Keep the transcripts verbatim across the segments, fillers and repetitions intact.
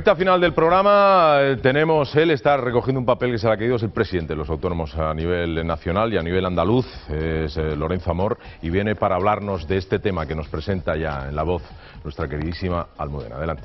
Recta final del programa, eh, tenemos, él está recogiendo un papel que se le ha querido, es el presidente de los autónomos a nivel nacional y a nivel andaluz, es eh, Lorenzo Amor, y viene para hablarnos de este tema que nos presenta ya en La Voz nuestra queridísima Almudena. Adelante.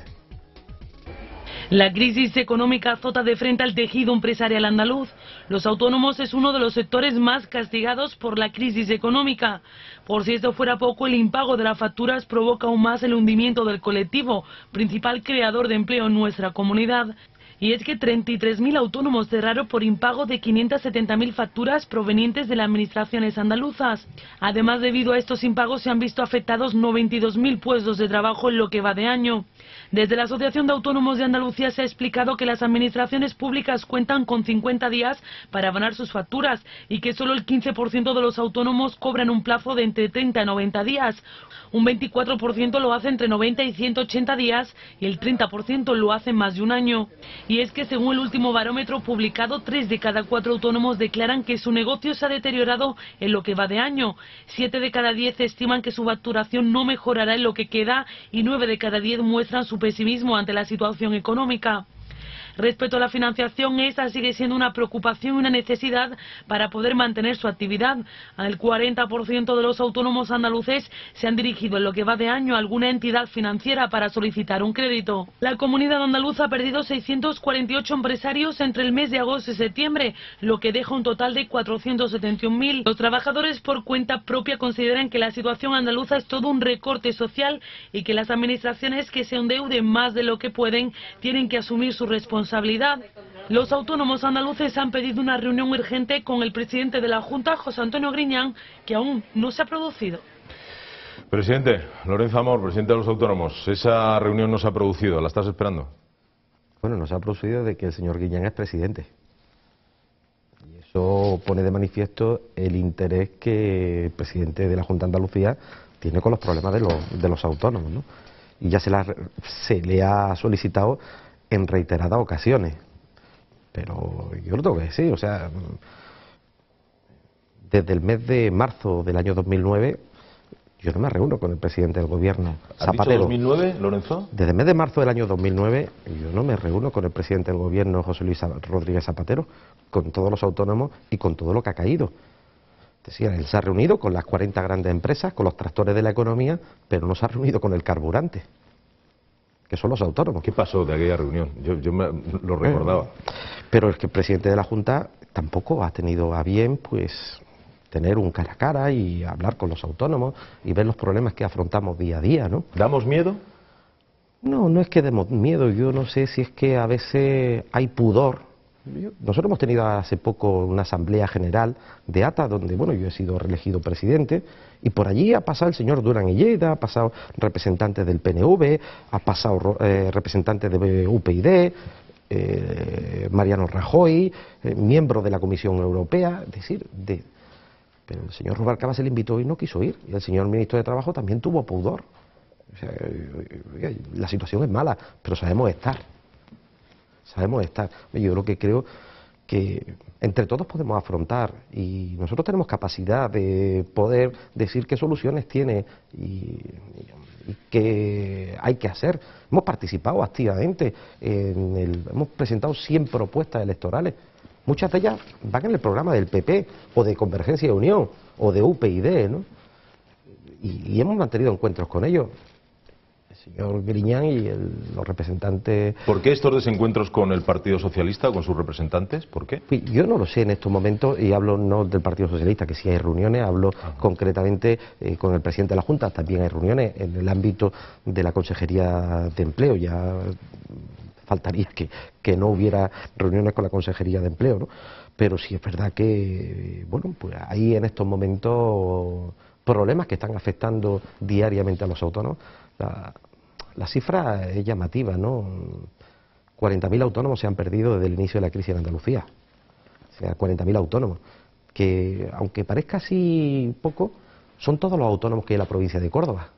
La crisis económica azota de frente al tejido empresarial andaluz. Los autónomos es uno de los sectores más castigados por la crisis económica. Por si esto fuera poco, el impago de las facturas provoca aún más el hundimiento del colectivo, principal creador de empleo en nuestra comunidad. Y es que treinta y tres mil autónomos cerraron por impago de quinientas setenta mil facturas provenientes de las administraciones andaluzas. Además, debido a estos impagos se han visto afectados noventa y dos mil puestos de trabajo en lo que va de año. Desde la Asociación de Autónomos de Andalucía se ha explicado que las administraciones públicas cuentan con cincuenta días para abonar sus facturas y que solo el quince por ciento de los autónomos cobran un plazo de entre treinta y noventa días. Un veinticuatro por ciento lo hace entre noventa y ciento ochenta días y el treinta por ciento lo hace más de un año. Y es que según el último barómetro publicado, tres de cada cuatro autónomos declaran que su negocio se ha deteriorado en lo que va de año. Siete de cada diez estiman que su facturación no mejorará en lo que queda y nueve de cada diez muestran su pesimismo ante la situación económica. Respecto a la financiación, esa sigue siendo una preocupación y una necesidad para poder mantener su actividad. El cuarenta por ciento de los autónomos andaluces se han dirigido en lo que va de año a alguna entidad financiera para solicitar un crédito. La comunidad andaluza ha perdido seiscientos cuarenta y ocho empresarios entre el mes de agosto y septiembre, lo que deja un total de cuatrocientos setenta y un mil. Los trabajadores por cuenta propia consideran que la situación andaluza es todo un recorte social y que las administraciones que se endeuden más de lo que pueden tienen que asumir su responsabilidad. Los autónomos andaluces han pedido una reunión urgente con el presidente de la Junta, José Antonio Griñán, que aún no se ha producido. Presidente, Lorenzo Amor, presidente de los autónomos, esa reunión no se ha producido, ¿la estás esperando? Bueno, no se ha producido de que el señor Griñán es presidente. Y eso pone de manifiesto el interés que el presidente de la Junta de Andalucía tiene con los problemas de los, de los autónomos, ¿no? Y ya se, la, se le ha solicitado en reiteradas ocasiones, pero yo lo tengo que decir, o sea, desde el mes de marzo del año dos mil nueve yo no me reúno con el presidente del gobierno, Zapatero. ¿Has dicho dos mil nueve, Lorenzo? Desde el mes de marzo del año dos mil nueve yo no me reúno con el presidente del gobierno, José Luis Rodríguez Zapatero, con todos los autónomos y con todo lo que ha caído. Es decir, él se ha reunido con las cuarenta grandes empresas, con los tractores de la economía, pero no se ha reunido con el carburante, que son los autónomos. ¿Qué pasó de aquella reunión? Yo, yo me, lo recordaba. Pero es que el presidente de la Junta tampoco ha tenido a bien, pues, tener un cara a cara y hablar con los autónomos y ver los problemas que afrontamos día a día, ¿no? ¿Damos miedo? No, no es que demos miedo, yo no sé si es que a veces hay pudor. Yo, nosotros hemos tenido hace poco una asamblea general de A T A, donde, bueno, yo he sido reelegido presidente, y por allí ha pasado el señor Durán y Lleida, ha pasado representantes del P N V, ha pasado eh, representantes de U P y, eh, Mariano Rajoy, eh, miembro de la Comisión Europea, es decir, de... pero el señor Rubalcaba se le invitó y no quiso ir, y el señor ministro de Trabajo también tuvo pudor. O sea, la situación es mala, pero sabemos estar. Sabemos estar. Yo lo que creo que entre todos podemos afrontar y nosotros tenemos capacidad de poder decir qué soluciones tiene y, y qué hay que hacer. Hemos participado activamente, en el, hemos presentado cien propuestas electorales. Muchas de ellas van en el programa del P P o de Convergencia y Unión o de U P y, ¿no? Y, y hemos mantenido encuentros con ellos. El señor Griñán y el, los representantes... ¿Por qué estos desencuentros con el Partido Socialista o con sus representantes? ¿Por qué? Yo no lo sé en estos momentos, y hablo no del Partido Socialista, que sí hay reuniones, hablo Ajá. concretamente eh, con el presidente de la Junta, también hay reuniones en el ámbito de la Consejería de Empleo, ya faltaría que, que no hubiera reuniones con la Consejería de Empleo, ¿no? Pero sí es verdad que, bueno, pues hay en estos momentos problemas que están afectando diariamente a los autónomos. La, La cifra es llamativa, ¿no? cuarenta mil autónomos se han perdido desde el inicio de la crisis en Andalucía. O sea, cuarenta mil autónomos, que aunque parezca así poco, son todos los autónomos que hay en la provincia de Córdoba.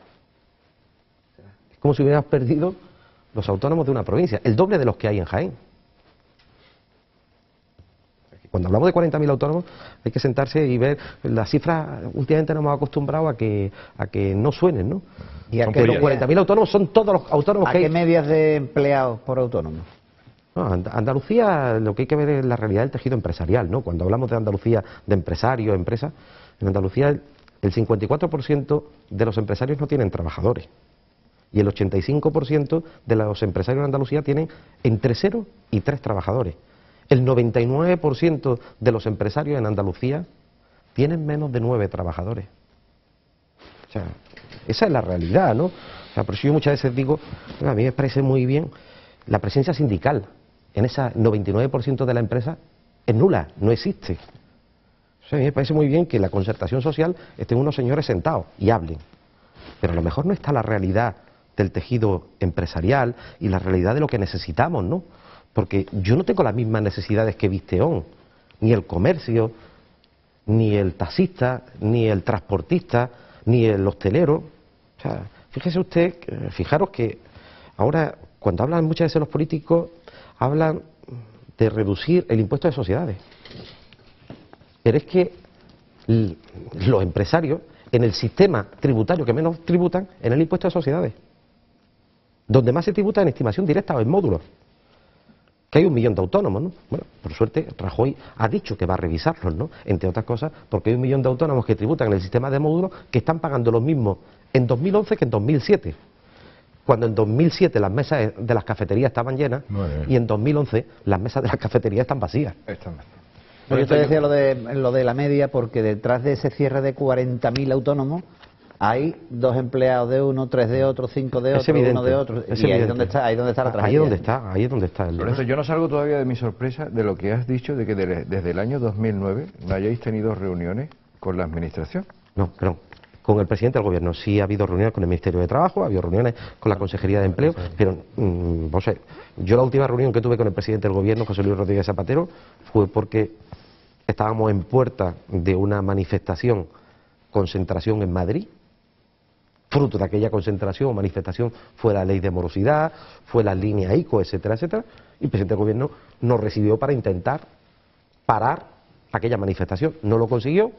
Es como si hubieras perdido los autónomos de una provincia, el doble de los que hay en Jaén. Cuando hablamos de cuarenta mil autónomos hay que sentarse y ver las cifras. Últimamente nos hemos acostumbrado a que a que no suenen, ¿no? ¿Y a que qué los cuarenta mil autónomos son todos los autónomos ¿A que qué hay? medias de empleados por autónomo? No, And- Andalucía, lo que hay que ver es la realidad del tejido empresarial, ¿no? Cuando hablamos de Andalucía, de empresarios, empresas, en Andalucía el, el cincuenta y cuatro por ciento de los empresarios no tienen trabajadores. Y el ochenta y cinco por ciento de los empresarios en Andalucía tienen entre cero y tres trabajadores. El noventa y nueve por ciento de los empresarios en Andalucía tienen menos de nueve trabajadores. O sea, esa es la realidad, ¿no? O sea, por eso yo muchas veces digo, a mí me parece muy bien la presencia sindical en ese noventa y nueve por ciento de la empresa es nula, no existe. O sea, a mí me parece muy bien que la concertación social estén unos señores sentados y hablen. Pero a lo mejor no está la realidad del tejido empresarial y la realidad de lo que necesitamos, ¿no? Porque yo no tengo las mismas necesidades que Visteón, ni el comercio, ni el taxista, ni el transportista, ni el hostelero. O sea, fíjese usted, eh, fijaros que ahora, cuando hablan muchas veces los políticos, hablan de reducir el impuesto de sociedades. Pero es que l- los empresarios, en el sistema tributario que menos tributan, en el impuesto de sociedades. Donde más se tributa en estimación directa o en módulos. Que hay un millón de autónomos, ¿no? Bueno, por suerte Rajoy ha dicho que va a revisarlos, ¿no? Entre otras cosas, porque hay un millón de autónomos que tributan en el sistema de módulos que están pagando lo mismo en dos mil once que en dos mil siete. Cuando en dos mil siete las mesas de las cafeterías estaban llenas y en dos mil once las mesas de las cafeterías están vacías. No, yo te decía lo de, lo de la media porque detrás de ese cierre de cuarenta mil autónomos hay dos empleados de uno, tres de otro, cinco de Es otro, evidente, uno de otro. es Y ahí es evidente. donde está, ahí es donde está la Ahí tragedia. es donde está, ahí es donde está el... Lorenzo, yo no salgo todavía de mi sorpresa de lo que has dicho de que de- desde el año dos mil nueve no hayáis tenido reuniones con la administración. No, perdón. Con el presidente del gobierno sí ha habido reuniones con el Ministerio de Trabajo, ha habido reuniones con la Consejería de Empleo, pero mm, no sé, yo la última reunión que tuve con el presidente del gobierno, José Luis Rodríguez Zapatero, fue porque estábamos en puerta de una manifestación, concentración en Madrid. Fruto de aquella concentración o manifestación fue la ley de morosidad, fue la línea ICO, etcétera, etcétera, y el presidente del gobierno nos recibió para intentar parar aquella manifestación. No lo consiguió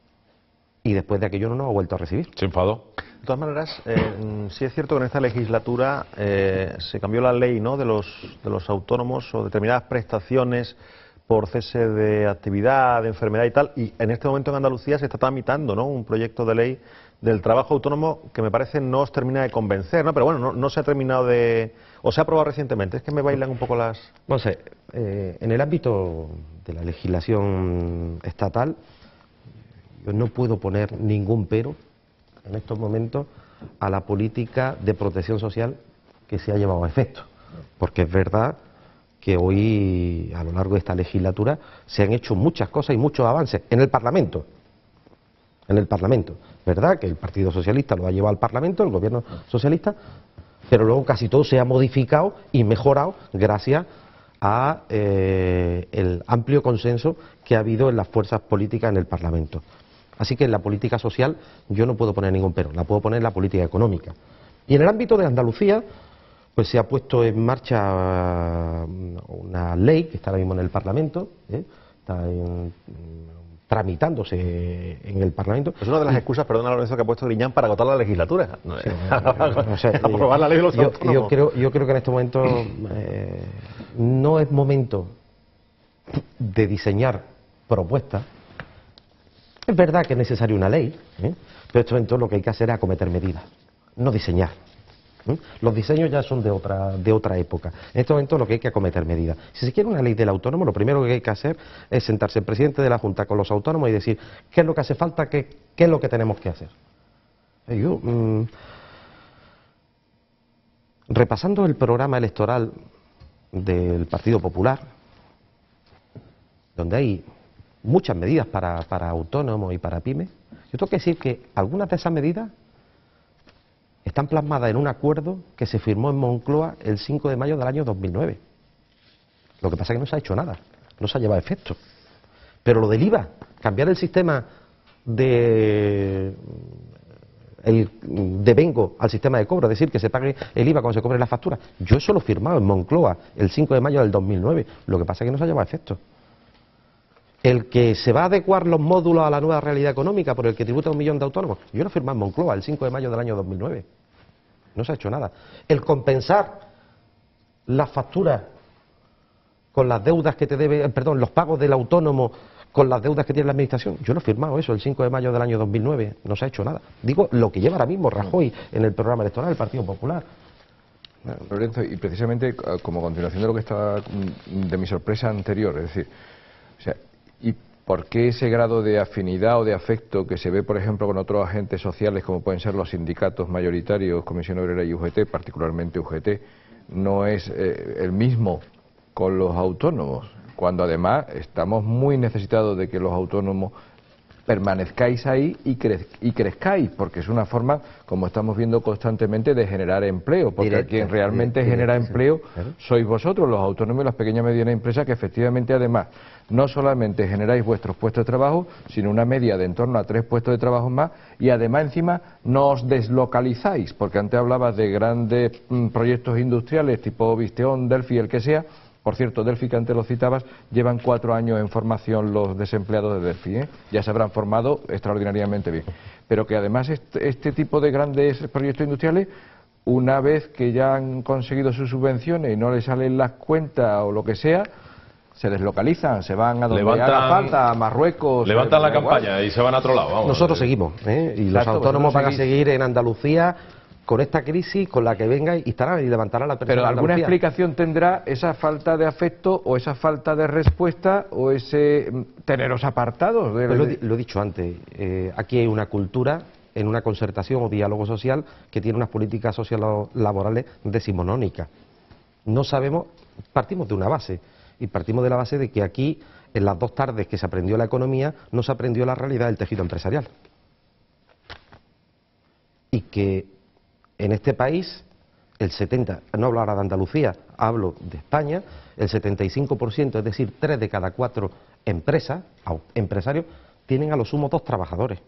y después de aquello no nos ha vuelto a recibir. ¿Se enfadó? De todas maneras, eh, sí es cierto que en esta legislatura eh, se cambió la ley, ¿no?, de los, de los autónomos o determinadas prestaciones por cese de actividad, de enfermedad y tal, y en este momento en Andalucía se está tramitando, ¿no?, un proyecto de ley del trabajo autónomo que me parece no os termina de convencer, ¿no? Pero bueno, no, no se ha terminado de... o se ha aprobado recientemente, es que me bailan un poco las... No sé, eh, en el ámbito de la legislación estatal, yo no puedo poner ningún pero en estos momentos a la política de protección social que se ha llevado a efecto. Porque es verdad que hoy, a lo largo de esta legislatura, se han hecho muchas cosas y muchos avances en el Parlamento. En el Parlamento. ¿Verdad? Que el Partido Socialista lo ha llevado al Parlamento, el Gobierno Socialista, pero luego casi todo se ha modificado y mejorado gracias a eh, el amplio consenso que ha habido en las fuerzas políticas en el Parlamento. Así que en la política social yo no puedo poner ningún pero, la puedo poner en la política económica. Y en el ámbito de Andalucía, pues se ha puesto en marcha una ley que está ahora mismo en el Parlamento, ¿eh? Está en, tramitándose en el Parlamento. Es una de las excusas, perdona Lorenzo, que ha puesto Griñán para agotar la legislatura. Sí, o sea, aprobar la ley de los yo, autónomos. yo creo, yo creo que en este momento eh, no es momento de diseñar propuestas. Es verdad que es necesaria una ley, ¿eh? Pero en este momento lo que hay que hacer es acometer medidas, no diseñar. ¿eh? Los diseños ya son de otra, de otra época. En este momento lo que hay que acometer medidas. Si se quiere una ley del autónomo, lo primero que hay que hacer es sentarse el presidente de la Junta con los autónomos y decir qué es lo que hace falta, qué, qué es lo que tenemos que hacer. Yo, mmm, repasando el programa electoral del Partido Popular, donde hay muchas medidas para, para autónomos y para pymes, yo tengo que decir que algunas de esas medidas están plasmadas en un acuerdo que se firmó en Moncloa el cinco de mayo del año dos mil nueve. Lo que pasa es que no se ha hecho nada, no se ha llevado a efecto. Pero lo del I V A, cambiar el sistema de el devengo al sistema de cobro, es decir, que se pague el I V A cuando se cobre la factura, yo eso lo he firmado en Moncloa el cinco de mayo del dos mil nueve, lo que pasa es que no se ha llevado a efecto. El que se va a adecuar los módulos a la nueva realidad económica por el que tributa un millón de autónomos, yo lo firmé en Moncloa el cinco de mayo del año dos mil nueve. No se ha hecho nada. El compensar las facturas con las deudas que te debe, perdón, los pagos del autónomo con las deudas que tiene la administración, yo lo he firmado eso el cinco de mayo del año dos mil nueve, no se ha hecho nada. Digo lo que lleva ahora mismo Rajoy en el programa electoral del Partido Popular. Lorenzo, y precisamente como continuación de lo que estaba, de mi sorpresa anterior, es decir, o sea, ¿y por qué ese grado de afinidad o de afecto que se ve, por ejemplo, con otros agentes sociales, como pueden ser los sindicatos mayoritarios, Comisión Obrera y U G T, particularmente U G T, no es eh, el mismo con los autónomos? Cuando además estamos muy necesitados de que los autónomos permanezcáis ahí y, cre y crezcáis, porque es una forma, como estamos viendo constantemente, de generar empleo, porque Directo, quien realmente directo, genera directo, empleo claro. sois vosotros, los autónomos y las pequeñas y medianas empresas, que efectivamente además no solamente generáis vuestros puestos de trabajo, sino una media de en torno a tres puestos de trabajo más, y además encima no os deslocalizáis, porque antes hablabas de grandes mm, proyectos industriales tipo Visteon, Delphi, el que sea. Por cierto, Delphi, que antes lo citabas, llevan cuatro años en formación los desempleados de Delphi, ¿eh? Ya se habrán formado extraordinariamente bien. Pero que además este, este tipo de grandes proyectos industriales, una vez que ya han conseguido sus subvenciones y no les salen las cuentas o lo que sea, se deslocalizan, se van a donde Levantan, haga falta, a Marruecos... Levantan eh, la da igual. Pues campaña y se van a otro lado, vamos. Nosotros seguimos, ¿eh? Y los Exacto, autónomos van a vosotros seguir en Andalucía con esta crisis, con la que venga, y estarán y levantarán la persona. Pero de ¿alguna Andalucía. explicación tendrá esa falta de afecto o esa falta de respuesta o ese mm, teneros apartados? De, Pues lo, de- he- lo he dicho antes, eh, aquí hay una cultura en una concertación o diálogo social que tiene unas políticas sociolaborales decimonónicas. No sabemos, partimos de una base, y partimos de la base de que aquí, en las dos tardes que se aprendió la economía, no se aprendió la realidad del tejido empresarial. Y que en este país, el setenta, no hablo ahora de Andalucía, hablo de España, el setenta y cinco por ciento, es decir, tres de cada cuatro empresas, au- empresarios, tienen a lo sumo dos trabajadores.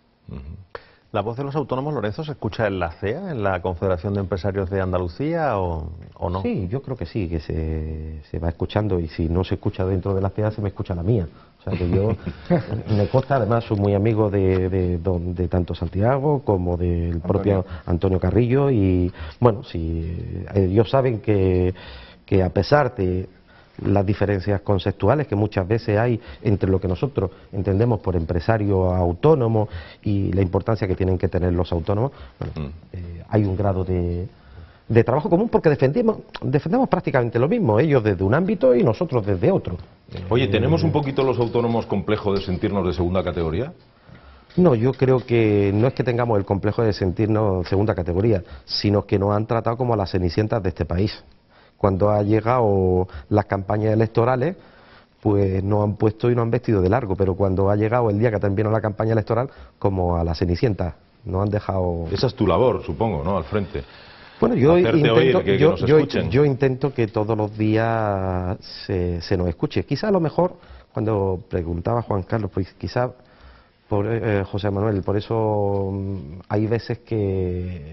¿La voz de los autónomos, Lorenzo, se escucha en la C E A, en la Confederación de Empresarios de Andalucía, o, o no? Sí, yo creo que sí, que se, se va escuchando, y si no se escucha dentro de la C E A, se me escucha la mía. O sea que yo, me consta, además, soy muy amigo de, de, don- de tanto Santiago como del propio Antonio Carrillo, y bueno, si ellos saben que, que a pesar de las diferencias conceptuales que muchas veces hay entre lo que nosotros entendemos por empresario autónomo y la importancia que tienen que tener los autónomos, bueno, Mm. eh, hay un grado de, de trabajo común, porque defendemos, defendemos prácticamente lo mismo, ellos desde un ámbito y nosotros desde otro. Oye, ¿tenemos un poquito los autónomos complejo de sentirnos de segunda categoría? No, yo creo que no es que tengamos el complejo de sentirnos segunda categoría, sino que nos han tratado como a las cenicientas de este país. Cuando ha llegado las campañas electorales, pues nos han puesto y nos han vestido de largo, pero cuando ha llegado el día que también la campaña electoral, como a las cenicientas, nos han dejado... Esa es tu labor, supongo, ¿no? Al frente. Bueno, yo Hacerte intento, oír, que- que yo, nos yo- escuchen. yo intento que todos los días se, se nos escuche. Quizá a lo mejor, cuando preguntaba Juan Carlos, pues quizá, por, eh, José Manuel, por eso mm, hay veces que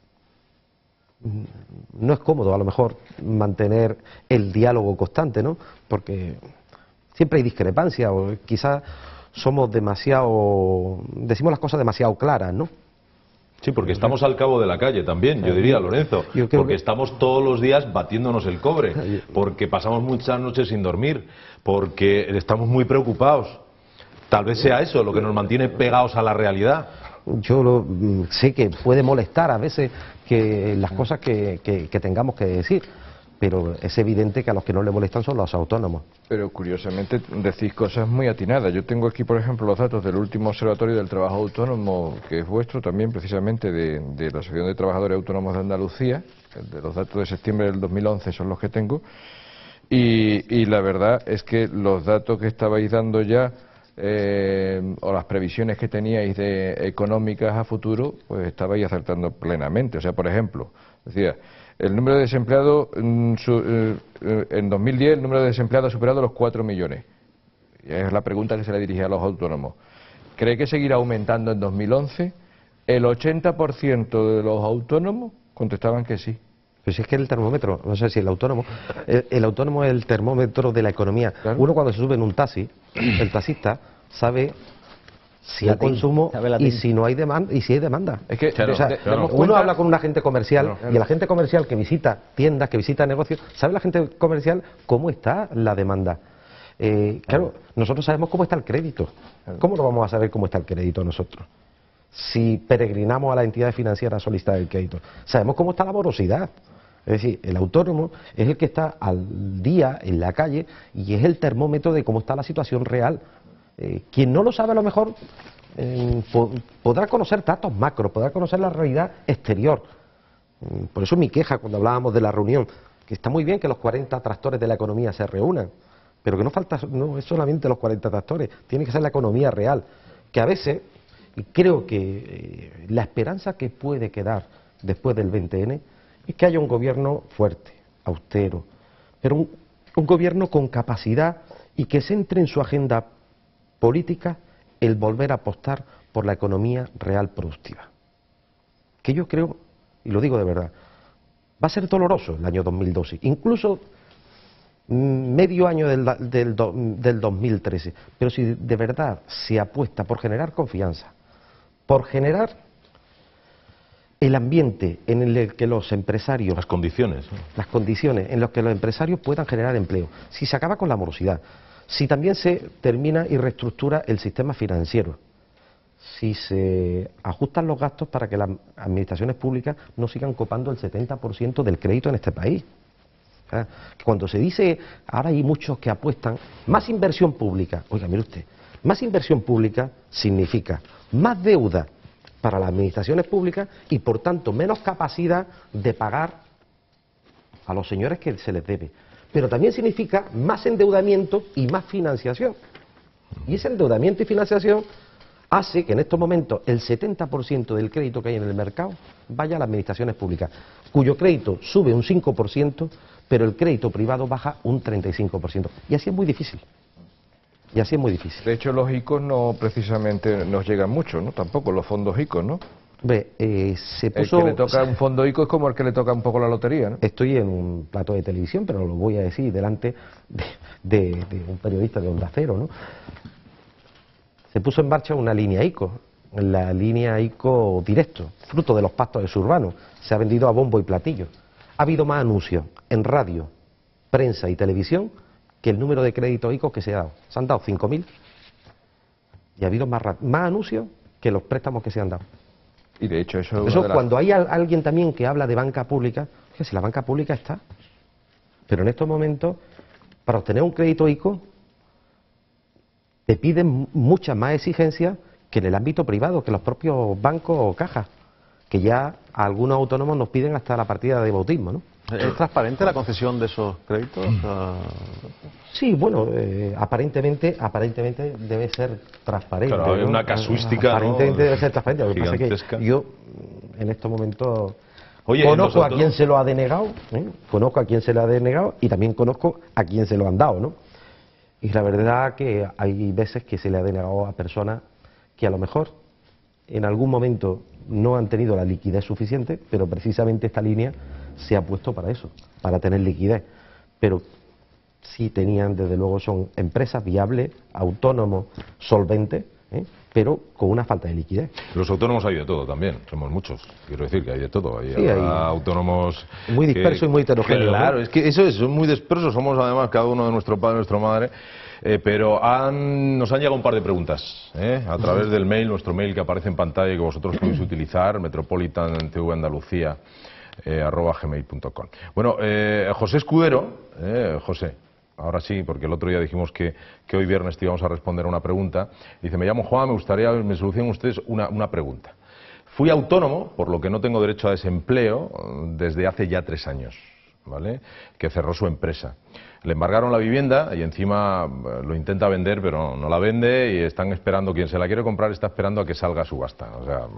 mm, no es cómodo a lo mejor mantener el diálogo constante, ¿no? Porque siempre hay discrepancia, o quizá somos demasiado, decimos las cosas demasiado claras, ¿no? Sí, porque estamos al cabo de la calle también, yo diría, Lorenzo. Yo creo Porque que- estamos todos los días batiéndonos el cobre, porque pasamos muchas noches sin dormir, porque estamos muy preocupados. Tal vez sea eso lo que nos mantiene pegados a la realidad. Yo lo- mm, sé que puede molestar a veces que las cosas que, que- que tengamos que decir, pero es evidente que a los que no le molestan son los autónomos. Pero curiosamente decís cosas muy atinadas. Yo tengo aquí, por ejemplo, los datos del último Observatorio del Trabajo Autónomo, que es vuestro también, precisamente de, de la Asociación de Trabajadores Autónomos de Andalucía. De los datos de septiembre del dos mil once son los que tengo. Y, y la verdad es que los datos que estabais dando ya, eh, o las previsiones que teníais de económicas a futuro, pues estabais acertando plenamente. O sea, por ejemplo, decía, el número de desempleados, mm, su- eh, eh, en dos mil diez el número de desempleados ha superado los cuatro millones. Y es la pregunta que se le dirigía a los autónomos. ¿Cree que seguirá aumentando en dos mil once? El ochenta por ciento de los autónomos contestaban que sí. Pues si es que el termómetro, no sé si el autónomo, el, el autónomo es el termómetro de la economía. Claro. Uno cuando se sube en un taxi, el taxista sabe si hay consumo y si no hay demanda y si hay demanda. Es que claro, o sea, de, claro. Uno cuenta... habla con un agente comercial claro, claro. y el agente comercial que visita tiendas, que visita negocios, sabe el agente comercial cómo está la demanda. Eh, claro, nosotros sabemos cómo está el crédito. ¿Cómo no vamos a saber cómo está el crédito nosotros? Si peregrinamos a la entidad financiera a solicitar el crédito. Sabemos cómo está la morosidad. Es decir, el autónomo es el que está al día en la calle y es el termómetro de cómo está la situación real. Eh, quien no lo sabe a lo mejor eh, po podrá conocer datos macro, podrá conocer la realidad exterior. Eh, por eso mi queja cuando hablábamos de la reunión, que está muy bien que los cuarenta tractores de la economía se reúnan, pero que no falta, no es solamente los cuarenta tractores, tiene que ser la economía real, que a veces, y creo que eh, la esperanza que puede quedar después del veinte ene es que haya un gobierno fuerte, austero, pero un, un gobierno con capacidad y que centre en su agenda política el volver a apostar por la economía real productiva. Que yo creo, y lo digo de verdad, va a ser doloroso el año dos mil doce, incluso medio año del, del, del dos mil trece, pero si de verdad se apuesta por generar confianza, por generar el ambiente en el que los empresarios... Las condiciones. ¿no? Las condiciones en las que los empresarios puedan generar empleo, si se acaba con la morosidad, si también se termina y reestructura el sistema financiero, si se ajustan los gastos para que las administraciones públicas no sigan copando el setenta por ciento del crédito en este país. ¿Eh? Cuando se dice, ahora hay muchos que apuestan, más inversión pública, oiga, mire usted, más inversión pública significa más deuda para las administraciones públicas y por tanto menos capacidad de pagar a los señores que se les debe. Pero también significa más endeudamiento y más financiación. Y ese endeudamiento y financiación hace que en estos momentos el setenta por ciento del crédito que hay en el mercado vaya a las administraciones públicas, cuyo crédito sube un cinco por ciento, pero el crédito privado baja un treinta y cinco por ciento. Y así es muy difícil. Y así es muy difícil. De hecho, los I C Os no precisamente nos llegan mucho, ¿no? Tampoco los fondos I C O, ¿no? Hombre, eh, se puso... El que le toca un fondo I C O es como el que le toca un poco la lotería, ¿no? Estoy en un plato de televisión, pero lo voy a decir delante de, de, de un periodista de Onda Cero, ¿no? Se puso en marcha una línea I C O, la línea I C O directo, fruto de los pactos de Surbano. Se ha vendido a bombo y platillo. Ha habido más anuncios en radio, prensa y televisión que el número de créditos I C O que se ha dado. Se han dado cinco mil y ha habido más, más anuncios que los préstamos que se han dado. Y de hecho eso... Eso las... cuando hay a, alguien también que habla de banca pública, que si la banca pública está, pero en estos momentos, para obtener un crédito I C O, te piden muchas más exigencias que en el ámbito privado, que los propios bancos o cajas, que ya a algunos autónomos nos piden hasta la partida de bautismo, ¿no? ¿Es transparente la concesión de esos créditos? Sí, bueno, eh, aparentemente aparentemente debe ser transparente. Claro, hay ¿no? una casuística, aparentemente ¿no? debe ser transparente. Lo que pasa es que yo, en estos momentos, Oye, conozco nosotros... a quien se lo ha denegado, ¿eh? conozco a quien se lo ha denegado y también conozco a quien se lo han dado, ¿no? Y la verdad que hay veces que se le ha denegado a personas que a lo mejor en algún momento no han tenido la liquidez suficiente, pero precisamente esta línea se ha puesto para eso, para tener liquidez. Pero sí tenían, desde luego, son empresas viables, autónomos, solventes, ¿eh? pero con una falta de liquidez. Los autónomos hay de todo también, somos muchos, quiero decir que hay de todo. Hay, sí, hay autónomos... Muy dispersos que, y muy heterogéneos. Claro, ¿no? es que eso es, son muy dispersos, somos además cada uno de nuestro padre, nuestra madre, eh, pero han, nos han llegado un par de preguntas, ¿eh? a través uh-huh. del mail, nuestro mail que aparece en pantalla y que vosotros podéis utilizar, metropolitan T V Andalucía, eh, arroba gmail punto com. Bueno, eh, José Escudero, eh, José, ahora sí, porque el otro día dijimos que, que hoy viernes te íbamos a responder a una pregunta. Dice, me llamo Juan, me gustaría que me solucionen ustedes una, una pregunta. Fui autónomo, por lo que no tengo derecho a desempleo, desde hace ya tres años, ¿vale? Que cerró su empresa. Le embargaron la vivienda y encima lo intenta vender, pero no la vende y están esperando, quien se la quiere comprar está esperando a que salga a subasta. O sea,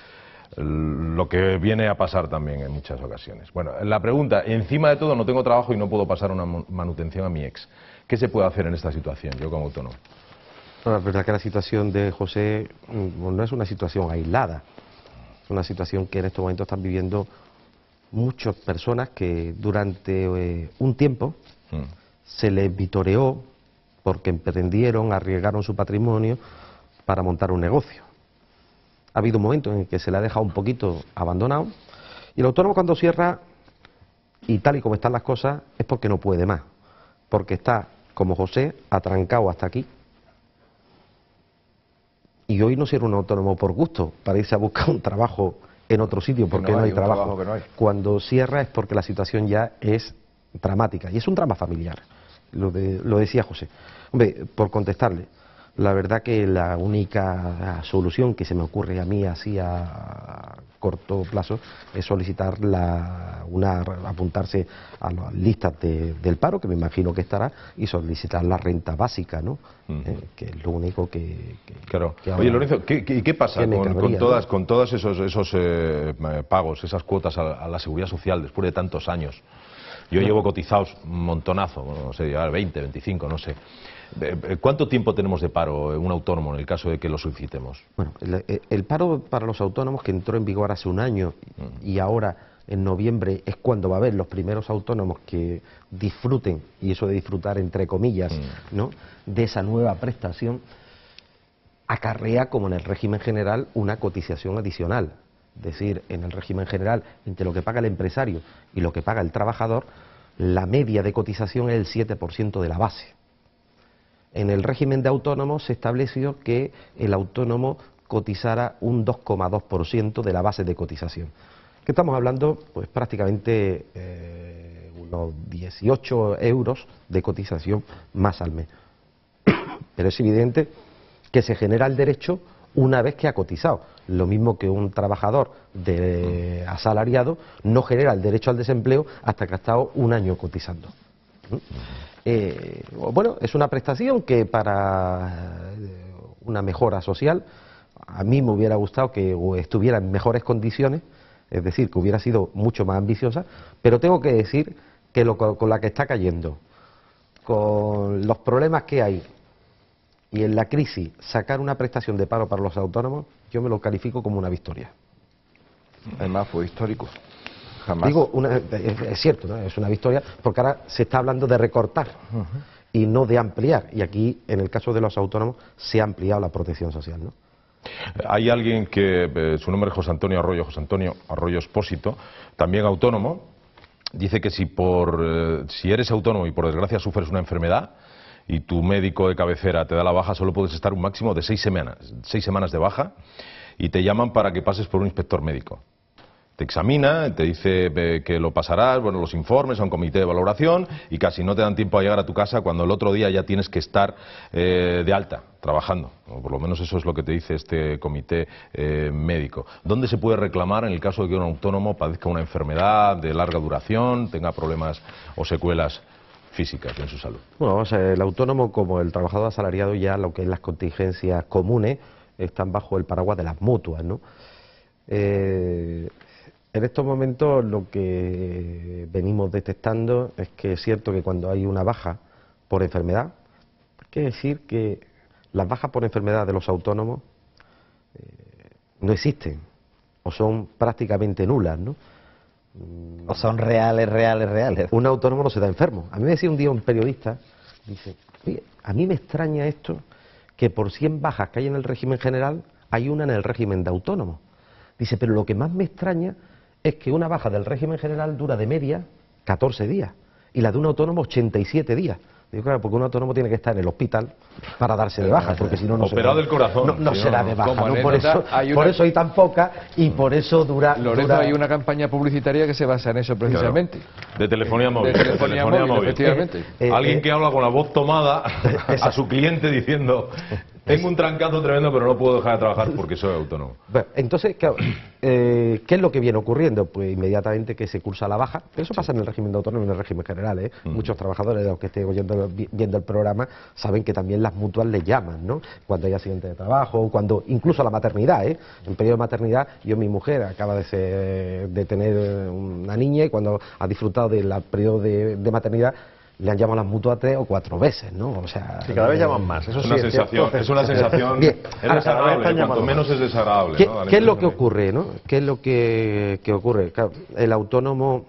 lo que viene a pasar también en muchas ocasiones. Bueno, la pregunta, encima de todo no tengo trabajo y no puedo pasar una manutención a mi ex. ¿Qué se puede hacer en esta situación, yo como autónomo? Bueno, la verdad que la situación de José no es una situación aislada. Es una situación que en estos momentos están viviendo muchas personas que durante eh, un tiempo Mm. se les vitoreó porque emprendieron, arriesgaron su patrimonio para montar un negocio. Ha habido un momento en el que se le ha dejado un poquito abandonado y el autónomo cuando cierra, y tal y como están las cosas, es porque no puede más, porque está, como José, atrancado hasta aquí. Y hoy no cierra un autónomo por gusto, para irse a buscar un trabajo en otro sitio, porque no no hay, hay un trabajo. trabajo que no hay. Cuando cierra es porque la situación ya es dramática, y es un drama familiar, lo, de, lo decía José. Hombre, por contestarle, la verdad que la única solución que se me ocurre a mí así a corto plazo es solicitar la, una, apuntarse a las listas de, del paro, que me imagino que estará, y solicitar la renta básica, ¿no? Uh-huh. eh, que es lo único que... que claro. que Oye, Lorenzo, ¿qué, qué, qué pasa con, cabría, con todas, ¿no? con todos esos, esos eh, pagos, esas cuotas a, a la seguridad social después de tantos años? Yo no. llevo cotizados un montonazo, no sé, veinte, veinticinco, no sé. ¿Cuánto tiempo tenemos de paro un autónomo en el caso de que lo solicitemos? Bueno, el, el paro para los autónomos, que entró en vigor hace un año mm. y ahora en noviembre es cuando va a haber los primeros autónomos que disfruten, y eso de disfrutar entre comillas, mm. ¿no?, de esa nueva prestación, acarrea, como en el régimen general, una cotización adicional. Es decir, en el régimen general, entre lo que paga el empresario y lo que paga el trabajador, la media de cotización es el siete por ciento de la base. En el régimen de autónomos se estableció que el autónomo cotizara un dos coma dos por ciento de la base de cotización. Que estamos hablando, pues prácticamente eh, unos dieciocho euros de cotización más al mes. Pero es evidente que se genera el derecho una vez que ha cotizado. Lo mismo que un trabajador de asalariado no genera el derecho al desempleo hasta que ha estado un año cotizando. ¿Mm? Eh, bueno, es una prestación que para una mejora social a mí me hubiera gustado que estuviera en mejores condiciones, es decir, que hubiera sido mucho más ambiciosa, pero tengo que decir que lo, con la que está cayendo, con los problemas que hay y en la crisis, sacar una prestación de paro para los autónomos, yo me lo califico como una victoria. Además fue histórico. Jamás. Digo, una, es, es cierto, ¿no? Es una victoria, porque ahora se está hablando de recortar uh-huh. y no de ampliar. Y aquí, en el caso de los autónomos, se ha ampliado la protección social, ¿no? Hay alguien que, eh, su nombre es José Antonio Arroyo, José Antonio Arroyo Espósito, también autónomo, dice que si, por, eh, si eres autónomo y por desgracia sufres una enfermedad y tu médico de cabecera te da la baja, solo puedes estar un máximo de seis semanas, seis semanas de baja, y te llaman para que pases por un inspector médico. Te examina, te dice eh, que lo pasarás, bueno, los informes a un comité de valoración y casi no te dan tiempo a llegar a tu casa cuando el otro día ya tienes que estar eh, de alta, trabajando. O por lo menos eso es lo que te dice este comité eh, médico. ¿Dónde se puede reclamar en el caso de que un autónomo padezca una enfermedad de larga duración, tenga problemas o secuelas físicas en su salud? Bueno, o sea, el autónomo como el trabajador asalariado, ya lo que es las contingencias comunes están bajo el paraguas de las mutuas, ¿no? Eh, en estos momentos lo que venimos detectando es que es cierto que cuando hay una baja por enfermedad, hay que decir que las bajas por enfermedad de los autónomos eh, no existen o son prácticamente nulas, ¿no? O son reales, reales, reales. Un autónomo no se da enfermo. A mí me decía un día un periodista, dice, oye, a mí me extraña esto, que por cien bajas que hay en el régimen general, hay una en el régimen de autónomo. Dice, pero lo que más me extraña es que una baja del régimen general dura de media catorce días y la de un autónomo ochenta y siete días. Digo, claro, porque un autónomo tiene que estar en el hospital para darse de baja, porque si no, no operado del corazón. No, no sí, será no, de baja, ¿no? Por eso, hay por una... eso hay tan poca y por eso dura... Lorenzo, dura... hay una campaña publicitaria que se basa en eso precisamente. Claro. De telefonía móvil. De telefonía, de telefonía móvil, móvil, efectivamente. Eh, eh, Alguien eh, que habla con la voz tomada a su cliente diciendo... Tengo un trancazo tremendo, pero no puedo dejar de trabajar porque soy autónomo. Bueno, entonces, claro, eh, ¿qué es lo que viene ocurriendo? Pues inmediatamente que se cursa la baja. Eso pasa en el régimen de autónomo y en el régimen general, ¿eh? Mm. Muchos trabajadores de los que estén oyendo, viendo el programa saben que también las mutuas les llaman, ¿no? Cuando hay accidente de trabajo, cuando incluso la maternidad, ¿eh? En periodo de maternidad, yo, mi mujer acaba de, ser, de tener una niña y cuando ha disfrutado del periodo de, de maternidad, le han llamado a las mutuas tres o cuatro veces, ¿no? O sea, y cada vez eh, llaman más. Eso Es sí una es sensación, cierto. es una sensación, Bien. es desagradable, Están cuanto llamando menos más. ¿Qué, es desagradable, ¿no? Dani, qué es lo que perdóname. ocurre, no? ¿Qué es lo que, que ocurre? Claro, el autónomo,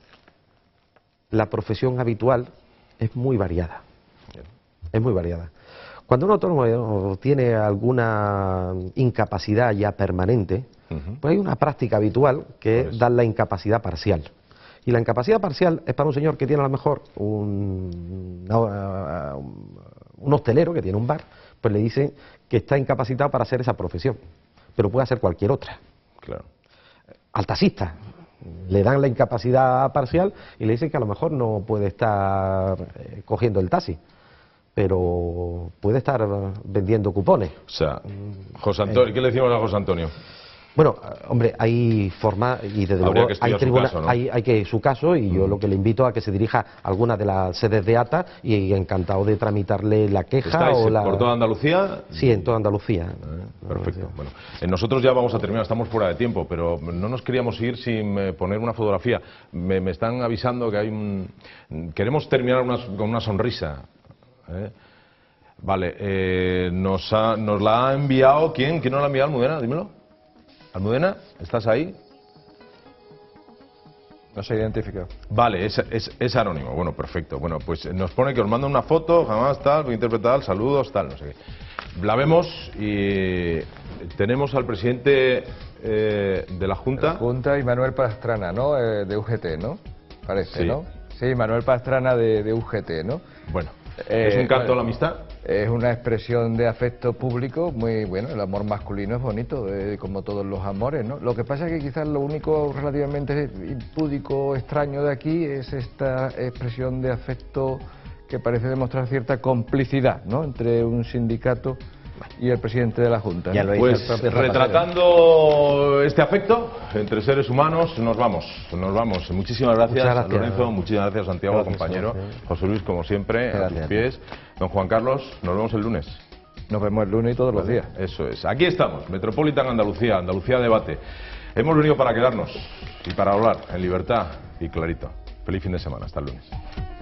la profesión habitual es muy variada. Es muy variada. Cuando un autónomo tiene alguna incapacidad ya permanente, Ujú. pues hay una práctica habitual que Pues. es dar la incapacidad parcial. Y la incapacidad parcial es para un señor que tiene a lo mejor un, una- un hostelero que tiene un bar, pues le dicen que está incapacitado para hacer esa profesión, pero puede hacer cualquier otra. Claro. Al taxista le dan la incapacidad parcial y le dicen que a lo mejor no puede estar eh, cogiendo el taxi, pero puede estar eh, vendiendo cupones. O sea, José Antonio, ¿qué le decimos a José Antonio? Bueno, eh, hombre, hay forma y desde Habría luego que hay estudiar su tribuna, caso, ¿no? hay, hay que su caso y yo lo que le invito a que se dirija a alguna de las sedes de A T A y encantado de tramitarle la queja ¿Estáis o la por toda Andalucía? sí, en toda Andalucía. Eh, Perfecto. Bueno, eh, nosotros ya vamos a terminar, estamos fuera de tiempo, pero no nos queríamos ir sin eh, poner una fotografía. Me, me están avisando que hay un... Queremos terminar unas- con una sonrisa. ¿eh? Vale, eh, nos, ha- nos la ha enviado... ¿Quién? ¿Quién nos la ha enviado? Almudena, dímelo. Almudena, ¿estás ahí? No se ha identificado. Vale, es, es, es anónimo. Bueno, perfecto. Bueno, pues nos pone que os manda una foto, jamás tal, bien interpretada, saludos, tal, no sé qué. La vemos y tenemos al presidente eh, de la Junta. Junta y Manuel Pastrana, ¿no? Eh, de U G T, ¿no? Parece, Sí. ¿no? Sí, Manuel Pastrana de, de U G T, ¿no? Bueno, Eh, ¿es un canto bueno, a la amistad? Es una expresión de afecto público muy bueno. El amor masculino es bonito, eh, como todos los amores, ¿no? Lo que pasa es que quizás lo único relativamente impúdico, extraño de aquí es esta expresión de afecto que parece demostrar cierta complicidad, ¿no? Entre un sindicato y el presidente de la Junta, Ya ¿no? lo hizo Pues el propio Zapatero. retratando este afecto entre seres humanos, nos vamos, nos vamos. Muchísimas gracias, Muchas gracias. Lorenzo, muchísimas gracias, Santiago, Gracias, compañero. gracias. José Luis, como siempre, a tus Gracias. pies. Don Juan Carlos, nos vemos el lunes. Nos vemos el lunes y todos los días. Eso es. Aquí estamos, Metropolitan Andalucía, Andalucía Debate. Hemos venido para quedarnos y para hablar en libertad y clarito. Feliz fin de semana. Hasta el lunes.